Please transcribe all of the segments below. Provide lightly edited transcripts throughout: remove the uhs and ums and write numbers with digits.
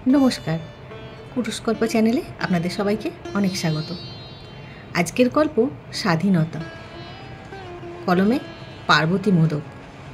নমস্কার, কুটুস গল্প চ্যানেলে আপনাদের সবাইকে অনেক স্বাগত। আজকের গল্প স্বাধীনতা, কলমে পার্বতী মোদক।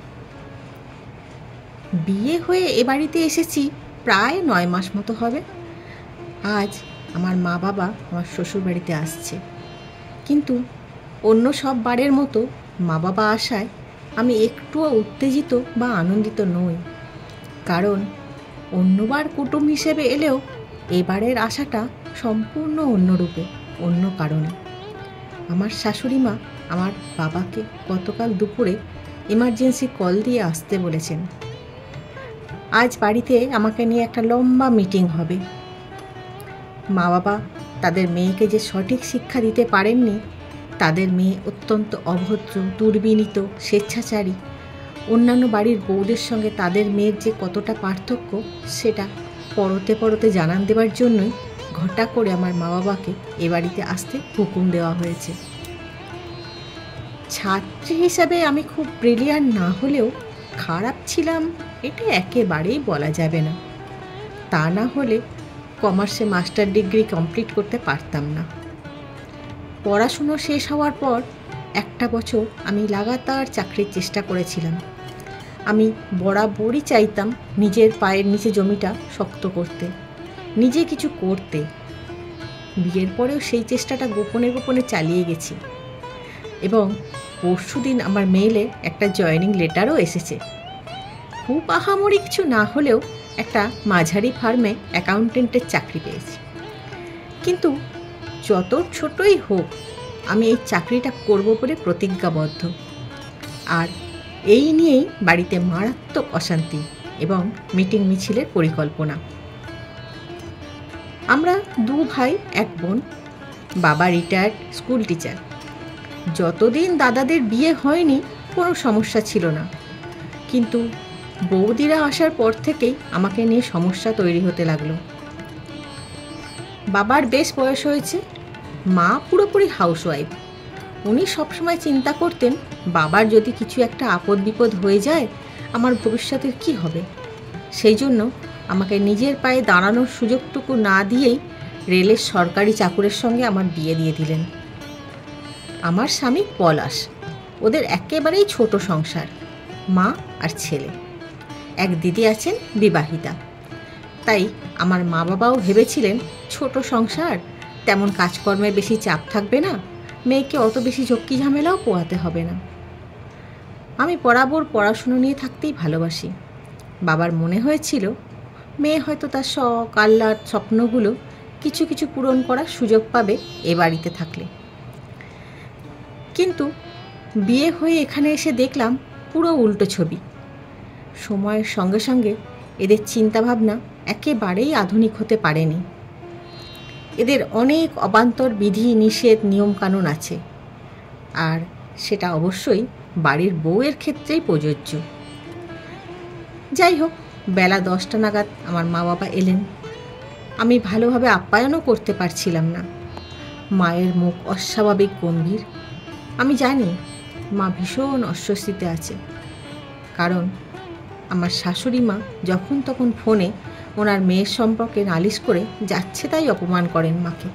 বিয়ে হয়ে এ বাড়িতে এসেছি প্রায় 9 মাস মতো হবে। আজ আমার মা বাবা আমার শ্বশুর বাড়িতে আসছে, কিন্তু অন্য সব বারের মতো মা বাবা আসায় আমি একটুও উত্তেজিত বা আনন্দিত নই। কারণ অন্যবার কুটুম হিসেবে এলেও এবারের আশাটা সম্পূর্ণ অন্য রূপে, অন্য কারণে। আমার শাশুড়ি মা আমার বাবাকে গতকাল দুপুরে এমার্জেন্সি কল দিয়ে আসতে বলেছেন। আজ বাড়িতে আমাকে নিয়ে একটা লম্বা মিটিং হবে। মা বাবা তাদের মেয়েকে যে সঠিক শিক্ষা দিতে পারেননি, তাদের মেয়ে অত্যন্ত অভদ্র, দুর্বিনীত, স্বেচ্ছাচারী, অন্যান্য বাড়ির বউদের সঙ্গে তাদের মেয়ের যে কতটা পার্থক্য সেটা পরতে পরতে জানান দেওয়ার জন্যই ঘটা করে আমার মা বাবাকে এ বাড়িতে আসতে হুকুম দেওয়া হয়েছে। ছাত্রী হিসাবে আমি খুব ব্রিলিয়ান্ট না হলেও খারাপ ছিলাম এটা একেবারেই বলা যাবে না। তা না হলে কমার্সে মাস্টার ডিগ্রি কমপ্লিট করতে পারতাম না। পড়াশুনো শেষ হওয়ার পর একটা বছর আমি লাগাতার চাকরির চেষ্টা করেছিলাম। আমি বরাবরই চাইতাম নিজের পায়ের নিচে জমিটা শক্ত করতে, নিজে কিছু করতে। বিয়ের পরেও সেই চেষ্টাটা গোপনে গোপনে চালিয়ে গেছি, এবং পরশুদিন আমার মেইলে একটা জয়েনিং লেটারও এসেছে। খুব আহামরি কিছু না হলেও একটা মাঝারি ফার্মে অ্যাকাউন্টেন্টের চাকরি পেয়েছি। কিন্তু যত ছোটই হোক আমি এই চাকরিটা করব বলে প্রতিজ্ঞাবদ্ধ। আর এই নিয়েই বাড়িতে মারাত্মক অশান্তি এবং মিটিং মিছিলের পরিকল্পনা। আমরা 2 ভাই 1 বোন। বাবা রিটায়ার্ড স্কুল টিচার। যতদিন দাদাদের বিয়ে হয়নি কোনো সমস্যা ছিল না, কিন্তু বৌদিরা আসার পর থেকেই আমাকে নিয়ে সমস্যা তৈরি হতে লাগলো। বাবার বেশ বয়স হয়েছে, মা পুরোপুরি হাউসওয়াইফ। উনি সবসময় চিন্তা করতেন বাবার যদি কিছু একটা আপদ বিপদ হয়ে যায় আমার ভবিষ্যতের কি হবে। সেই জন্য আমাকে নিজের পায়ে দাঁড়ানোর সুযোগটুকু না দিয়েই রেলের সরকারি চাকুরের সঙ্গে আমার বিয়ে দিয়ে দিলেন। আমার স্বামী পলাশ, ওদের একেবারেই ছোট সংসার, মা আর ছেলে। এক দিদি আছেন বিবাহিতা। তাই আমার মা বাবাও ভেবেছিলেন ছোট সংসার, তেমন কাজকর্মের বেশি চাপ থাকবে না, মেয়েকে অত বেশি ঝক্কি ঝামেলাও পোয়াতে হবে না। আমি বরাবর পড়াশুনো নিয়ে থাকতেই ভালোবাসি। বাবার মনে হয়েছিল মেয়ে হয়তো তার শখ আহ্লাদ স্বপ্নগুলো কিছু কিছু পূরণ করার সুযোগ পাবে এ বাড়িতে থাকলে। কিন্তু বিয়ে হয়ে এখানে এসে দেখলাম পুরো উল্টো ছবি। সময়ের সঙ্গে সঙ্গে এদের চিন্তাভাবনা একেবারেই আধুনিক হতে পারেনি। এদের অনেক অবান্তর বিধি নিষেধ নিয়মকানুন আছে, আর সেটা অবশ্যই বাড়ির বউয়ের ক্ষেত্রেই প্রযোজ্য। যাই হোক, বেলা 10টা নাগাদ আমার মা বাবা এলেন। আমি ভালোভাবে আপ্যায়নও করতে পারছিলাম না। মায়ের মুখ অস্বাভাবিক গম্ভীর। আমি জানি মা ভীষণ অস্বস্তিতে আছে, কারণ আমার শাশুড়ি মা যখন তখন ফোনে ওনার মেয়ের সম্পর্কে নালিশ করে যাচ্ছে তাই অপমান করেন মাকে।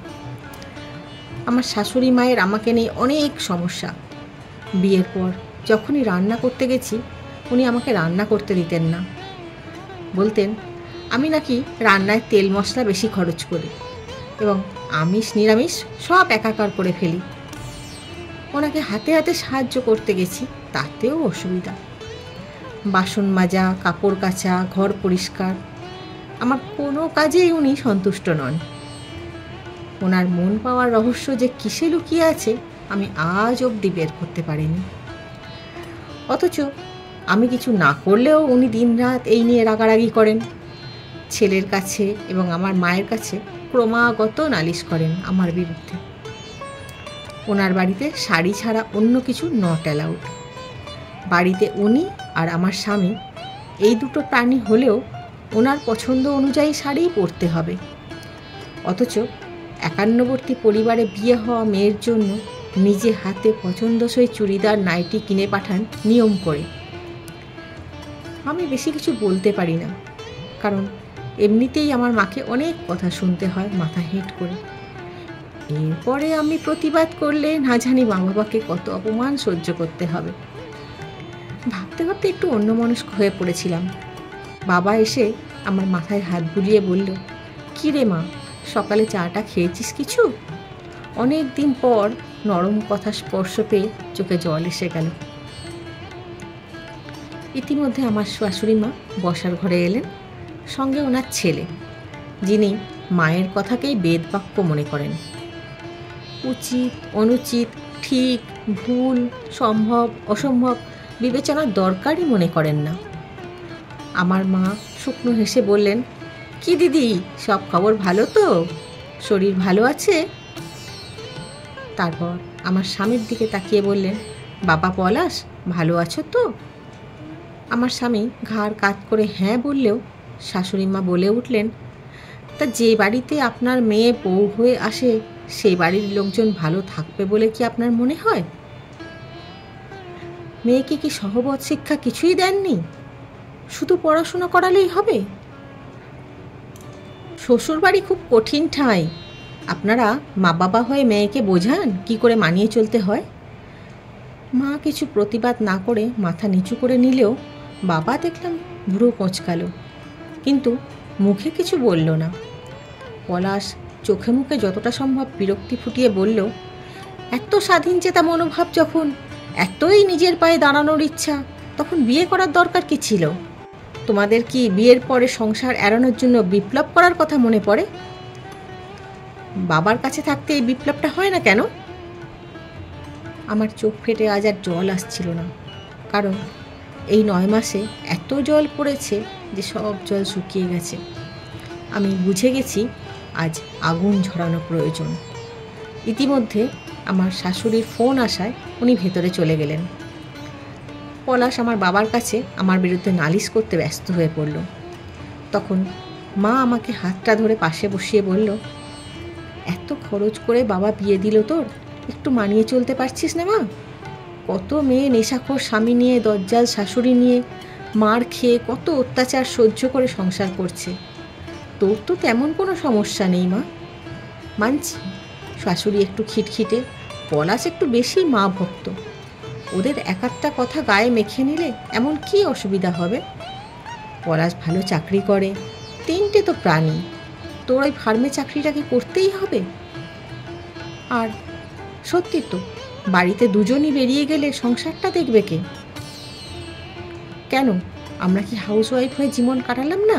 আমার শাশুড়ি মায়ের আমাকে নিয়ে অনেক সমস্যা। বিয়ের পর যখনই রান্না করতে গেছি উনি আমাকে রান্না করতে দিতেন না। বলতেন আমি নাকি রান্নায় তেল মশলা বেশি খরচ করি এবং আমিষ নিরামিষ সব একাকার করে ফেলি। ওনাকে হাতে হাতে সাহায্য করতে গেছি, তাতেও অসুবিধা। বাসন মাজা, কাপড় কাচা, ঘর পরিষ্কার, আমার কোনো কাজেই উনি সন্তুষ্ট নন। ওনার মন পাওয়ার রহস্য যে কিসে লুকিয়ে আছে আমি আজ অবধি বের করতে পারিনি। অথচ আমি কিছু না করলেও উনি দিনরাত এই নিয়ে রাগারাগি করেন। ছেলের কাছে এবং আমার মায়ের কাছে ক্রমাগত নালিশ করেন আমার বিরুদ্ধে। ওনার বাড়িতে শাড়ি ছাড়া অন্য কিছু নট অ্যালাউড। বাড়িতে উনি আর আমার স্বামী এই দুটো প্রাণী হলেও ওনার পছন্দ অনুযায়ী শাড়িই পরতে হবে। অথচ একান্নবর্তী পরিবারে বিয়ে হওয়া মেয়ের জন্য নিজে হাতে পছন্দসই চুড়িদার নাইটি কিনে পাঠান নিয়ম করে। আমি বেশি কিছু বলতে পারি না, কারণ এমনিতেই আমার মাকে অনেক কথা শুনতে হয় মাথা হেঁট করে। এরপরে আমি প্রতিবাদ করলে না জানি মা বাবাকে কত অপমান সহ্য করতে হবে। ভাবতে ভাবতে একটু অন্যমনস্ক হয়ে পড়েছিলাম। বাবা এসে আমার মাথায় হাত বুলিয়ে বলল, কী রে মা, সকালে চাটা খেয়েছিস কিছু? অনেক দিন পর নরম কথা স্পর্শ পেয়ে চোখে জল এসে গেল। ইতিমধ্যে আমার শাশুড়ি মা বসার ঘরে এলেন, সঙ্গে ওনার ছেলে, যিনি মায়ের কথাকেই বেদবাক্য মনে করেন। উচিত অনুচিত, ঠিক ভুল, সম্ভব অসম্ভব বিবেচনার দরকারই মনে করেন না। আমার মা শুকনো হেসে বললেন, কি দিদি, সব খবর ভালো তো? শরীর ভালো আছে? তারপর আমার স্বামীর দিকে তাকিয়ে বললেন, বাবা পলাশ, ভালো আছো তো? আমার স্বামী ঘাড় কাত করে হ্যাঁ বললেও শাশুড়ি মা বলে উঠলেন, তা যে বাড়িতে আপনার মেয়ে বউ হয়ে আসে সেই বাড়ির লোকজন ভালো থাকবে বলে কি আপনার মনে হয়? মেয়েকে কি সহবত শিক্ষা কিছুই দেননি? শুধু পড়াশোনা করালেই হবে? শ্বশুর বাড়ি খুব কঠিন ঠাঁই। আপনারা মা বাবা হয়ে মেয়েকে বোঝান কি করে মানিয়ে চলতে হয়। মা কিছু প্রতিবাদ না করে মাথা নিচু করে নিলেও বাবা দেখলাম ভ্রু কোঁচকাল, কিন্তু মুখে কিছু বলল না। পলাশ চোখে মুখে যতটা সম্ভব বিরক্তি ফুটিয়ে বলল, এত স্বাধীন চেতা মনোভাব যখন, এতই নিজের পায়ে দাঁড়ানোর ইচ্ছা, তখন বিয়ে করার দরকার কি ছিল? তোমাদের কি বিয়ের পরে সংসার এড়ানোর জন্য বিপ্লব করার কথা মনে পড়ে? বাবার কাছে থাকতে এই বিপ্লবটা হয় না কেন? আমার চোখ ফেটে আজ আর জল আসছিল না, কারণ এই 9 মাসে এত জল পড়েছে যে সব জল শুকিয়ে গেছে। আমি বুঝে গেছি আজ আগুন ঝরানো প্রয়োজন। ইতিমধ্যে আমার শাশুড়ির ফোন আসায় উনি ভেতরে চলে গেলেন। পলাশ আমার বাবার কাছে আমার বিরুদ্ধে নালিশ করতে ব্যস্ত হয়ে পড়ল। তখন মা আমাকে হাতটা ধরে পাশে বসিয়ে বলল, এত খরচ করে বাবা বিয়ে দিল তোর, একটু মানিয়ে চলতে পারছিস না মা? কত মেয়ে নেশাখোর স্বামী নিয়ে, দজ্জাল শাশুড়ি নিয়ে মার খেয়ে কত অত্যাচার সহ্য করে সংসার করছে। তোর তো তেমন কোনো সমস্যা নেই মা। মানছি শাশুড়ি একটু খিটখিটে, পলাশ একটু বেশি মা ভক্ত। ওদের একটা কথা গায়ে মেখে নিলে এমন কি অসুবিধা হবে? পলাশ ভালো চাকরি করে, 3টে তো প্রাণী, তোর ওই ফার্মে চাকরিটাকে করতেই হবে? আর সত্যি তো, বাড়িতে দুজনই বেরিয়ে গেলে সংসারটা দেখবে কে? কেন, আমরা কি হাউসওয়াইফ হয়ে জীবন কাটালাম না?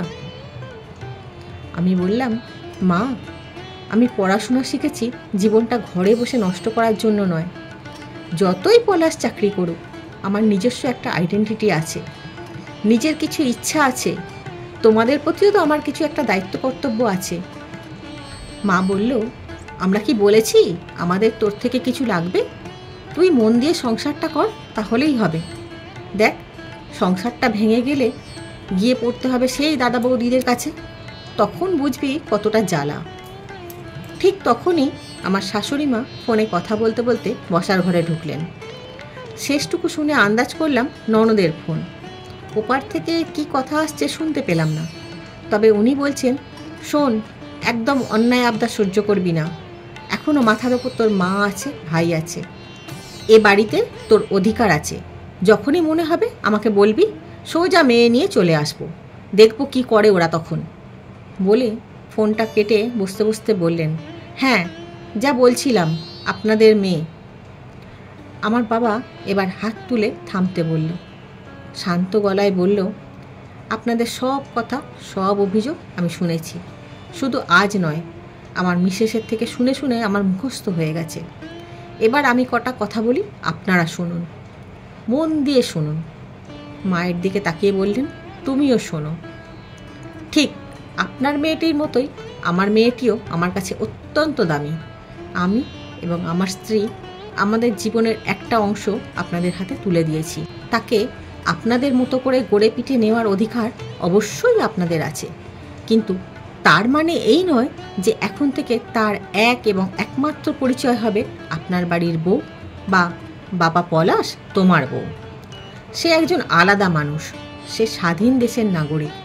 আমি বললাম, মা, আমি পড়াশোনা শিখেছি জীবনটা ঘরে বসে নষ্ট করার জন্য নয়। যতই পলাশ চাকরি করুক, আমার নিজস্ব একটা আইডেন্টিটি আছে, নিজের কিছু ইচ্ছা আছে, তোমাদের প্রতিও তো আমার কিছু একটা দায়িত্ব কর্তব্য আছে। মা বলল, আমরা কি বলেছি আমাদের তোর থেকে কিছু লাগবে? তুই মন দিয়ে সংসারটা কর, তাহলেই হবে। দেখ, সংসারটা ভেঙে গেলে গিয়ে পড়তে হবে সেই দাদা বৌদিদের কাছে, তখন বুঝবি কতটা জ্বালা। ঠিক তখনই আমার শাশুড়ি মা ফোনে কথা বলতে বলতে বসার ঘরে ঢুকলেন। শেষটুকু শুনে আন্দাজ করলাম ননদের ফোন। ওপার থেকে কি কথা আসছে শুনতে পেলাম না, তবে উনি বলছেন, শোন, একদম অন্যায় আবদার সহ্য করবি না। এখনও মাথার ওপর তোর মা আছে, ভাই আছে, এ বাড়িতে তোর অধিকার আছে। যখনই মনে হবে আমাকে বলবি, সোজা মেয়ে নিয়ে চলে আসবো, দেখবো কি করে ওরা তখন। বলে ফোনটা কেটে বসতে বসতে বললেন, হ্যাঁ, যা বলছিলাম, আপনাদের মেয়ে। আমার বাবা এবার হাত তুলে থামতে বলল, শান্ত গলায় বলল, আপনাদের সব কথা, সব অভিযোগ আমি শুনেছি, শুধু আজ নয়, আমার মিসেসের থেকে শুনে শুনে আমার মুখস্থ হয়ে গেছে। এবার আমি কটা কথা বলি, আপনারা শুনুন, মন দিয়ে শুনুন। মায়ের দিকে তাকিয়ে বললেন, তুমিও শোনো। ঠিক আপনার মেয়েটির মতোই আমার মেয়েটিও আমার কাছে অত্যন্ত দামি। আমি এবং আমার স্ত্রী আমাদের জীবনের একটা অংশ আপনাদের হাতে তুলে দিয়েছি। তাকে আপনাদের মতো করে গড়ে পিঠে নেওয়ার অধিকার অবশ্যই আপনাদের আছে, কিন্তু তার মানে এই নয় যে এখন থেকে তার এক এবং একমাত্র পরিচয় হবে আপনার বাড়ির বউ বা বাবা পলাশ তোমার বউ। সে একজন আলাদা মানুষ, সে স্বাধীন দেশের নাগরিক,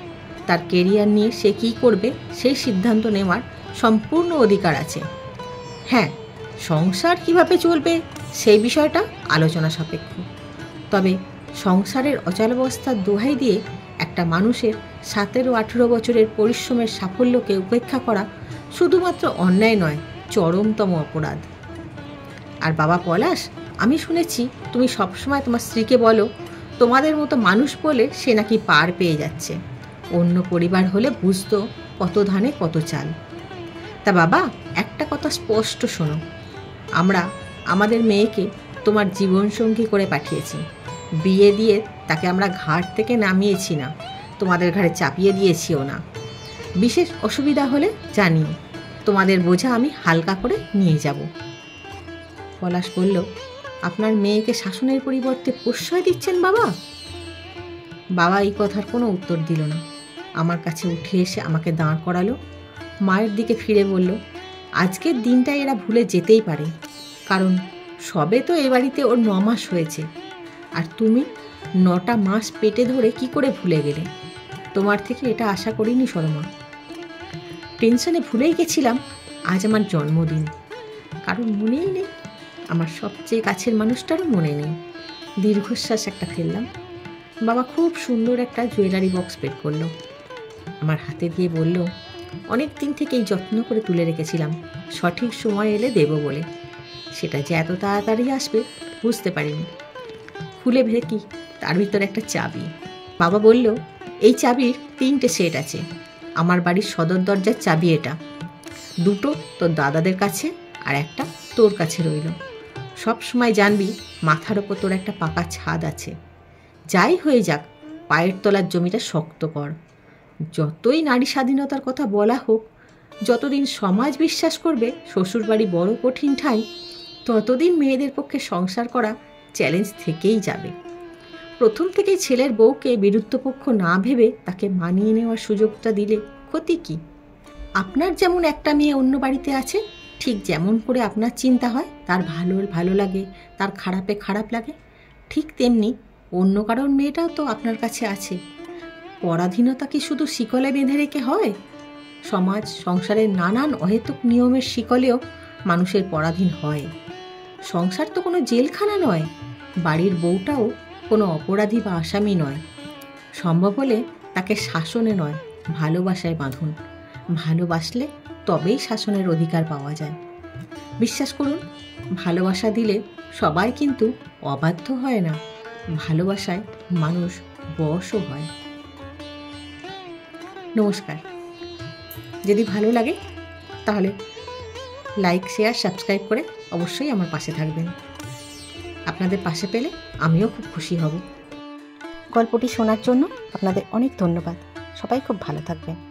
তার কেরিয়ার নিয়ে সে কী করবে সেই সিদ্ধান্ত নেওয়ার সম্পূর্ণ অধিকার আছে। হ্যাঁ, সংসার কিভাবে চলবে সেই বিষয়টা আলোচনা সাপেক্ষ। তবে সংসারের অচলাবস্থার দোহাই দিয়ে একটা মানুষের 17-18 বছরের পরিশ্রমের সাফল্যকে উপেক্ষা করা শুধুমাত্র অন্যায় নয়, চরমতম অপরাধ। আর বাবা পলাশ, আমি শুনেছি তুমি সবসময় তোমার স্ত্রীকে বলো তোমাদের মতো মানুষ বলে সে নাকি পার পেয়ে যাচ্ছে। অন্য পরিবার হলে বুঝতো কত ধানে কত চাল। তা বাবা, একটা কথা স্পষ্ট শোনো, আমরা আমাদের মেয়েকে তোমার জীবনসঙ্গী করে পাঠিয়েছি। বিয়ে দিয়ে তাকে আমরা ঘাট থেকে নামিয়েছি না, তোমাদের ঘাড়ে চাপিয়ে দিয়েছিও না। বিশেষ অসুবিধা হলে জানিও, তোমাদের বোঝা আমি হালকা করে নিয়ে যাব। পলাশ বলল, আপনার মেয়েকে শাসনের পরিবর্তে প্রশ্রয় দিচ্ছেন বাবা? বাবা এই কথার কোনো উত্তর দিল না। আমার কাছে উঠে এসে আমাকে দাঁড় করালো, মায়ের দিকে ফিরে বলল, আজকের দিনটা এরা ভুলে যেতেই পারে, কারণ সবে তো এ বাড়িতে ওর 9 মাস হয়েছে, আর তুমি 9টা মাস পেটে ধরে কি করে ভুলে গেলে? তোমার থেকে এটা আশা করিনি শর্মা। টেনশনে ভুলেই গেছিলাম আজ আমার জন্মদিন। কারণ মনেই নেই, আমার সবচেয়ে কাছের মানুষটারও মনে নেই। দীর্ঘশ্বাস একটা ফেললাম। বাবা খুব সুন্দর একটা জুয়েলারি বক্স বের করলো, আমার হাতে দিয়ে বলল, অনেক দিন থেকেই যত্ন করে তুলে রেখেছিলাম, সঠিক সময় এলে দেব বলে। সেটা যে এত তাড়াতাড়ি আসবে বুঝতে পারিনি। খুলে দেখি তার ভিতরে একটা চাবি। বাবা বলল, এই চাবির 3টে সেট আছে। আমার বাড়ির সদর দরজার চাবি এটা। 2টো তোর দাদাদের কাছে আর একটা তোর কাছে রইল। সব সময় জানবি মাথার ওপর তোর একটা পাকা ছাদ আছে। যাই হয়ে যাক, পায়ের তলার জমিটা শক্ত কর। যতই নারী স্বাধীনতার কথা বলা হোক, যতদিন সমাজ বিশ্বাস করবে শ্বশুরবাড়ি বড় কঠিন ঠাঁই, ততদিন মেয়েদের পক্ষে সংসার করা চ্যালেঞ্জ থেকেই যাবে। প্রথম থেকেই ছেলের বউকে বিরুদ্ধপক্ষ না ভেবে তাকে মানিয়ে নেওয়ার সুযোগটা দিলে ক্ষতি কি? আপনার যেমন একটা মেয়ে অন্য বাড়িতে আছে, ঠিক যেমন করে আপনার চিন্তা হয় তার ভালো লাগে, তার খারাপে খারাপ লাগে, ঠিক তেমনি অন্য কারোর মেয়েটাও তো আপনার কাছে আছে। পরাধীনতা কি শুধু শিকলে বেঁধে রেখে হয়? সমাজ সংসারের নানান অহেতুক নিয়মের শিকলেও মানুষের পরাধীন হয়। সংসার তো কোনো জেলখানা নয়, বাড়ির বউটাও কোনো অপরাধী বা আসামি নয়। সম্ভব হলে তাকে শাসনে নয়, ভালোবাসায় বাঁধুন। ভালোবাসলে তবেই শাসনের অধিকার পাওয়া যায়। বিশ্বাস করুন, ভালোবাসা দিলে সবাই কিন্তু অবাধ্য হয় না, ভালোবাসায় মানুষ বশও হয়। নমস্কার। যদি ভালো লাগে তাহলে লাইক, শেয়ার, সাবস্ক্রাইব করে অবশ্যই আমার পাশে থাকবেন। আপনাদের পাশে পেলে আমিও খুব খুশি হব। গল্পটি শোনার জন্য আপনাদের অনেক ধন্যবাদ। সবাই খুব ভালো থাকবেন।